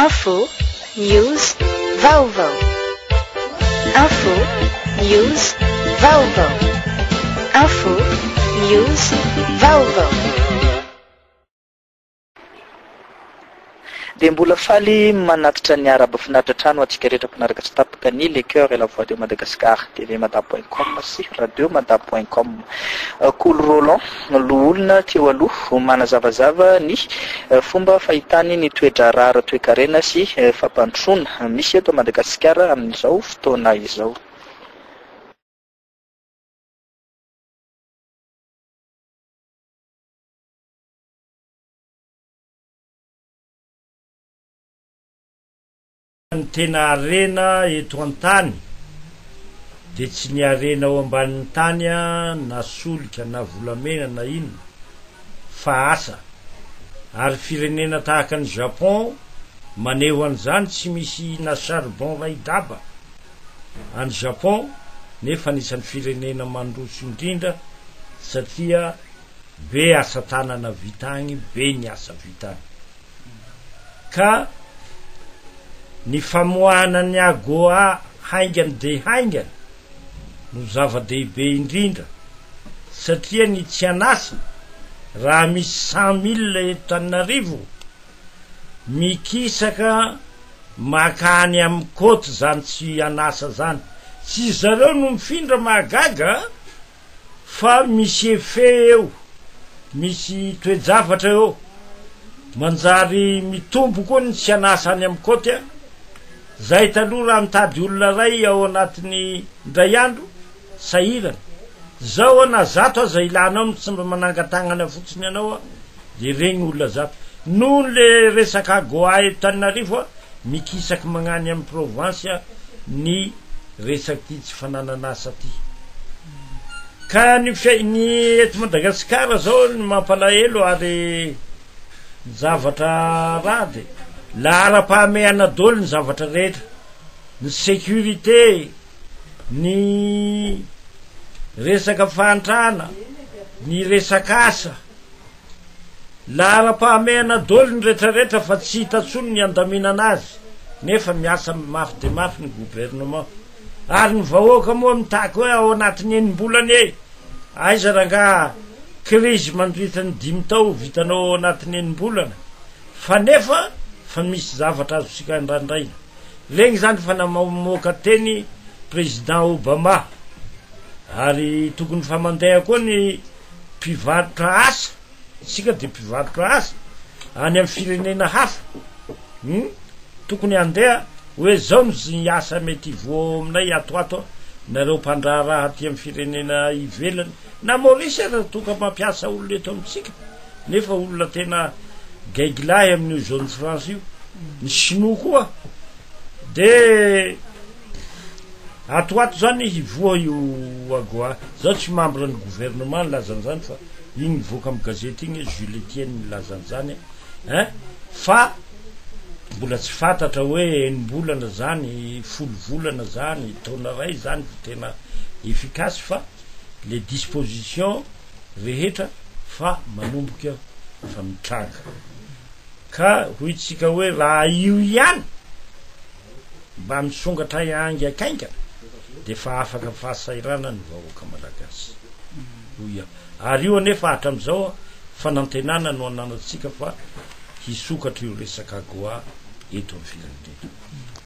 Info, news, vaovao. Info, news, vaovao. Info, news, vaovao. De mbola faly manatitra ny araba finaritra trano atsika rehetra mpanaraka tsy tapaka ny le cœur et la voix de Madagascar, tvmada.com sy radiomada.com. Cool Roland loolona teo aloha manazavazava ny fomba fahitany ny toetra rara toe-karena sy fampandrosoana misy eto Madagascar amin'izao fotoana izao. Ny tena arena eto an-tany de tsy ny arena ao ambanin'ny tany na solika na volamena na inona fa asa. Ary firenena tahaka ny Japon maneho an'izany tsy misy na charbon ray daba any Japon, nefa anisan'ny firenena mandroso indrindra satria be asa tanana vita agny, be ny asa vita agny. Ka ny famoahana ny agoa haingany de haingany no zava-dehibe indrindra satria ny tsy anasa raha misy 100,000 eto Antananarivo mikisaka makany amin'ny côte zany tsy anasa zany, tsy zareo no mifindra mahagaga fa misy effet eo, misy toe-javatra eo manjary mitombo koa ny tsy anasa any amin'ny côte. Zay taloha raha mitady olona ray ao anatin'ny ndray andro sahirana, zao na zato aza ilanao tsy mba manangan-tagnana fotsiny anao de regny olona zato. Noho le resaka agoa eto Antananarivo mikisaky magnany amin'ny province ny resaky tsy fanananasa ty. Ka ny eto Madagasikara zao ny mampalahelo ary zavatra raha de la ara-pahameana dolo ny zavatra rehetra, ny sécurité, ny resaka fahantrana, ny resaka asa, la ara-pahameana dolo ny rehetrarehetra fa tsy hitatsony ny andaminana azy, nefa miasa mafy de mafy ny gouvernement. Ary ny vahoaka moa mitaky hoe ao anatin'ny enim-bolany aiza ranga crise mandritra ny 5 tao vitanao ao anatin'ny enim-bolana, fa nefa fa misy zavatra azosika ndraindraina. Regny zany fa namoaka teny président Obama, ary tokony fa mandeha koa ny mpivarotra asa, sika de mpivarotra asa any amin'ny firenena hafa, tokony andeha hoe zao ny asa mety vo aminay atoato nareo mpandraraha ty amin'ny firenena ivelany na Maurice raha toka mampiasa olona eto amitsika, nefa olona tena gaigilahy amin'io zone France io. Ny Chinois koa de atoato zany hivoa io agoa zao tsy membre ny gouvernement lazan'zany fa igny voaka amin'ny gazety igny Jules Etienne lazan'zany fa mbola tsy fantatra hoe enim-bolana zany, 10 volana zany, taona ray zany tena efficace, fa les dispositions rehetra fa manomboka fa mitranga. Ka hoitsika hoe raha io ihany mba misongatra angy akaingana de fa afaka fahasairana ny vahoaka malagasy. Ary io anefa hatram'izao fanantenana no ananatsika fa hisokatra io resaka agoa eto amin'ny firenena.